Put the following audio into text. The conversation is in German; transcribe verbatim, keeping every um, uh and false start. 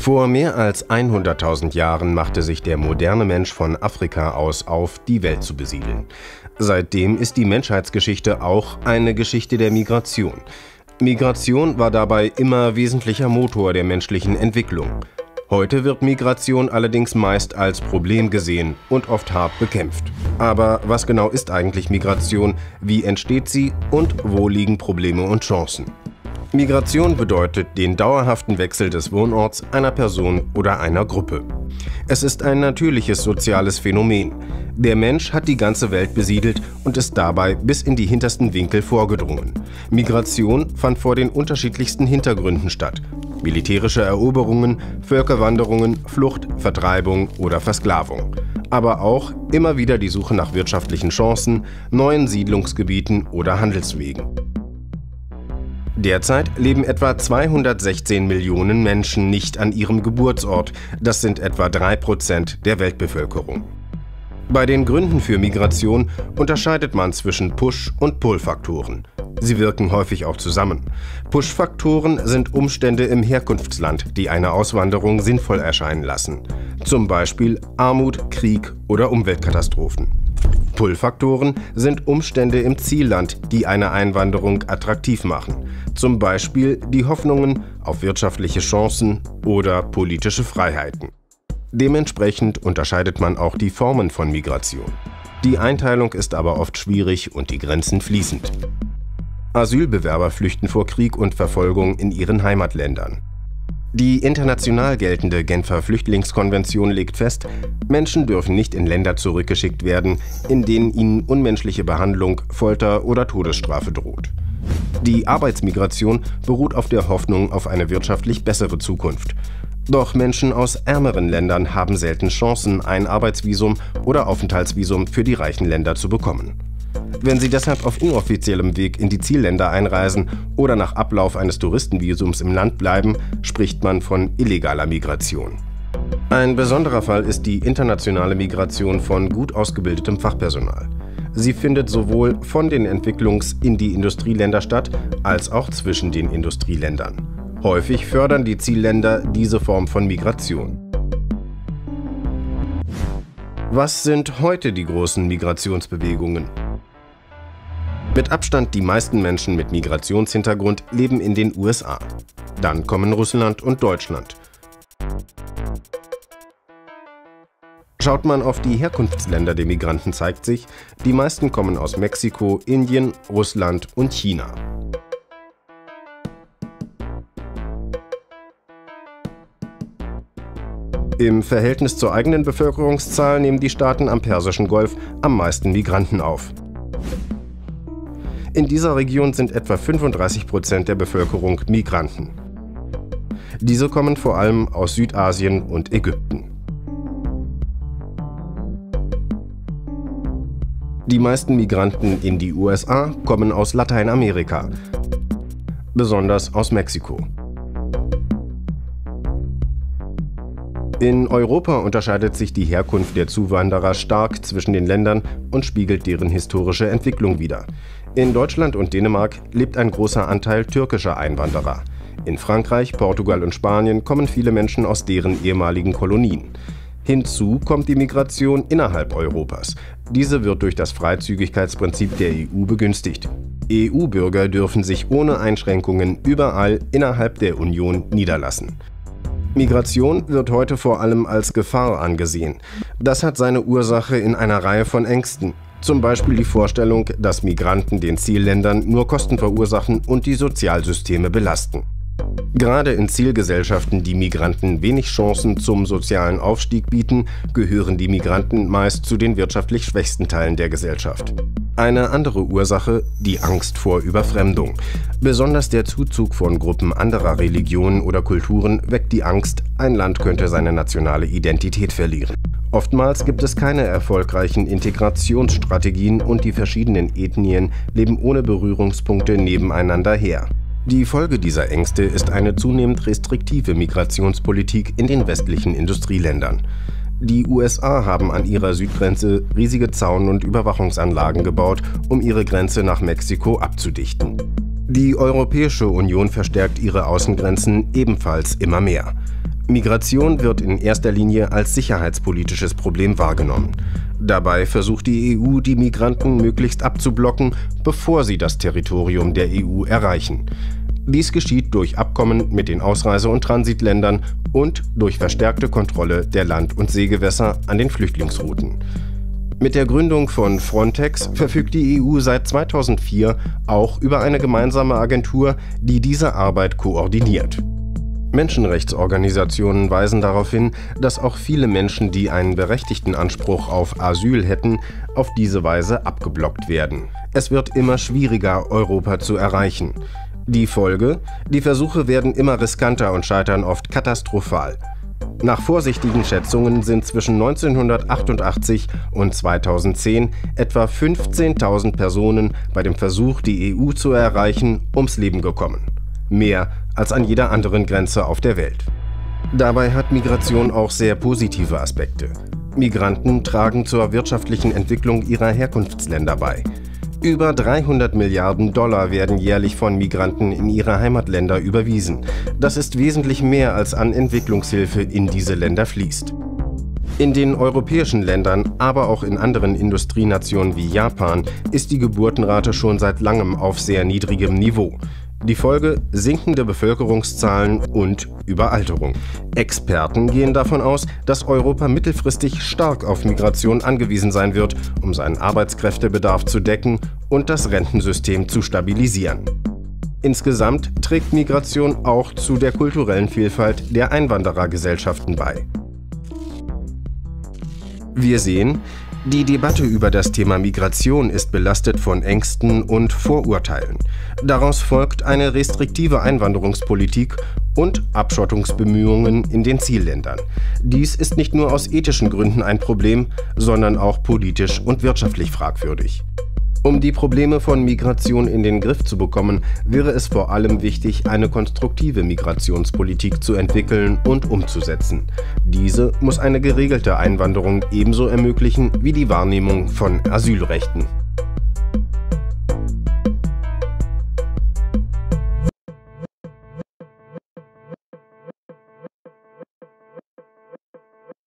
Vor mehr als hunderttausend Jahren machte sich der moderne Mensch von Afrika aus auf, die Welt zu besiedeln. Seitdem ist die Menschheitsgeschichte auch eine Geschichte der Migration. Migration war dabei immer wesentlicher Motor der menschlichen Entwicklung. Heute wird Migration allerdings meist als Problem gesehen und oft hart bekämpft. Aber was genau ist eigentlich Migration, wie entsteht sie und wo liegen Probleme und Chancen? Migration bedeutet den dauerhaften Wechsel des Wohnorts einer Person oder einer Gruppe. Es ist ein natürliches soziales Phänomen. Der Mensch hat die ganze Welt besiedelt und ist dabei bis in die hintersten Winkel vorgedrungen. Migration fand vor den unterschiedlichsten Hintergründen statt. Militärische Eroberungen, Völkerwanderungen, Flucht, Vertreibung oder Versklavung. Aber auch immer wieder die Suche nach wirtschaftlichen Chancen, neuen Siedlungsgebieten oder Handelswegen. Derzeit leben etwa zweihundertsechzehn Millionen Menschen nicht an ihrem Geburtsort. Das sind etwa drei Prozent der Weltbevölkerung. Bei den Gründen für Migration unterscheidet man zwischen Push- und Pull-Faktoren. Sie wirken häufig auch zusammen. Push-Faktoren sind Umstände im Herkunftsland, die eine Auswanderung sinnvoll erscheinen lassen. Zum Beispiel Armut, Krieg oder Umweltkatastrophen. Pull-Faktoren sind Umstände im Zielland, die eine Einwanderung attraktiv machen. Zum Beispiel die Hoffnungen auf wirtschaftliche Chancen oder politische Freiheiten. Dementsprechend unterscheidet man auch die Formen von Migration. Die Einteilung ist aber oft schwierig und die Grenzen fließend. Asylbewerber flüchten vor Krieg und Verfolgung in ihren Heimatländern. Die international geltende Genfer Flüchtlingskonvention legt fest, Menschen dürfen nicht in Länder zurückgeschickt werden, in denen ihnen unmenschliche Behandlung, Folter oder Todesstrafe droht. Die Arbeitsmigration beruht auf der Hoffnung auf eine wirtschaftlich bessere Zukunft. Doch Menschen aus ärmeren Ländern haben selten Chancen, ein Arbeitsvisum oder Aufenthaltsvisum für die reichen Länder zu bekommen. Wenn sie deshalb auf inoffiziellem Weg in die Zielländer einreisen oder nach Ablauf eines Touristenvisums im Land bleiben, spricht man von illegaler Migration. Ein besonderer Fall ist die internationale Migration von gut ausgebildetem Fachpersonal. Sie findet sowohl von den Entwicklungs- in die Industrieländer statt, als auch zwischen den Industrieländern. Häufig fördern die Zielländer diese Form von Migration. Was sind heute die großen Migrationsbewegungen? Mit Abstand die meisten Menschen mit Migrationshintergrund leben in den U S A. Dann kommen Russland und Deutschland. Schaut man auf die Herkunftsländer der Migranten, zeigt sich, die meisten kommen aus Mexiko, Indien, Russland und China. Im Verhältnis zur eigenen Bevölkerungszahl nehmen die Staaten am Persischen Golf am meisten Migranten auf. In dieser Region sind etwa fünfunddreißig Prozent der Bevölkerung Migranten. Diese kommen vor allem aus Südasien und Ägypten. Die meisten Migranten in die U S A kommen aus Lateinamerika, besonders aus Mexiko. In Europa unterscheidet sich die Herkunft der Zuwanderer stark zwischen den Ländern und spiegelt deren historische Entwicklung wider. In Deutschland und Dänemark lebt ein großer Anteil türkischer Einwanderer. In Frankreich, Portugal und Spanien kommen viele Menschen aus deren ehemaligen Kolonien. Hinzu kommt die Migration innerhalb Europas. Diese wird durch das Freizügigkeitsprinzip der E U begünstigt. E U-Bürger dürfen sich ohne Einschränkungen überall innerhalb der Union niederlassen. Migration wird heute vor allem als Gefahr angesehen. Das hat seine Ursache in einer Reihe von Ängsten. Zum Beispiel die Vorstellung, dass Migranten den Zielländern nur Kosten verursachen und die Sozialsysteme belasten. Gerade in Zielgesellschaften, die Migranten wenig Chancen zum sozialen Aufstieg bieten, gehören die Migranten meist zu den wirtschaftlich schwächsten Teilen der Gesellschaft. Eine andere Ursache, die Angst vor Überfremdung. Besonders der Zuzug von Gruppen anderer Religionen oder Kulturen weckt die Angst, ein Land könnte seine nationale Identität verlieren. Oftmals gibt es keine erfolgreichen Integrationsstrategien und die verschiedenen Ethnien leben ohne Berührungspunkte nebeneinander her. Die Folge dieser Ängste ist eine zunehmend restriktive Migrationspolitik in den westlichen Industrieländern. Die U S A haben an ihrer Südgrenze riesige Zaun- und Überwachungsanlagen gebaut, um ihre Grenze nach Mexiko abzudichten. Die Europäische Union verstärkt ihre Außengrenzen ebenfalls immer mehr. Migration wird in erster Linie als sicherheitspolitisches Problem wahrgenommen. Dabei versucht die E U, die Migranten möglichst abzublocken, bevor sie das Territorium der E U erreichen. Dies geschieht durch Abkommen mit den Ausreise- und Transitländern und durch verstärkte Kontrolle der Land- und Seegewässer an den Flüchtlingsrouten. Mit der Gründung von Frontex verfügt die E U seit zweitausendvier auch über eine gemeinsame Agentur, die diese Arbeit koordiniert. Menschenrechtsorganisationen weisen darauf hin, dass auch viele Menschen, die einen berechtigten Anspruch auf Asyl hätten, auf diese Weise abgeblockt werden. Es wird immer schwieriger, Europa zu erreichen. Die Folge? Die Versuche werden immer riskanter und scheitern oft katastrophal. Nach vorsichtigen Schätzungen sind zwischen neunzehnhundertachtundachtzig und zweitausendzehn etwa fünfzehntausend Personen bei dem Versuch, die E U zu erreichen, ums Leben gekommen. Mehr als an jeder anderen Grenze auf der Welt. Dabei hat Migration auch sehr positive Aspekte. Migranten tragen zur wirtschaftlichen Entwicklung ihrer Herkunftsländer bei. Über dreihundert Milliarden Dollar werden jährlich von Migranten in ihre Heimatländer überwiesen. Das ist wesentlich mehr, als an Entwicklungshilfe in diese Länder fließt. In den europäischen Ländern, aber auch in anderen Industrienationen wie Japan, ist die Geburtenrate schon seit langem auf sehr niedrigem Niveau. Die Folge: sinkende Bevölkerungszahlen und Überalterung. Experten gehen davon aus, dass Europa mittelfristig stark auf Migration angewiesen sein wird, um seinen Arbeitskräftebedarf zu decken und das Rentensystem zu stabilisieren. Insgesamt trägt Migration auch zu der kulturellen Vielfalt der Einwanderergesellschaften bei. Wir sehen, die Debatte über das Thema Migration ist belastet von Ängsten und Vorurteilen. Daraus folgt eine restriktive Einwanderungspolitik und Abschottungsbemühungen in den Zielländern. Dies ist nicht nur aus ethischen Gründen ein Problem, sondern auch politisch und wirtschaftlich fragwürdig. Um die Probleme von Migration in den Griff zu bekommen, wäre es vor allem wichtig, eine konstruktive Migrationspolitik zu entwickeln und umzusetzen. Diese muss eine geregelte Einwanderung ebenso ermöglichen wie die Wahrnehmung von Asylrechten.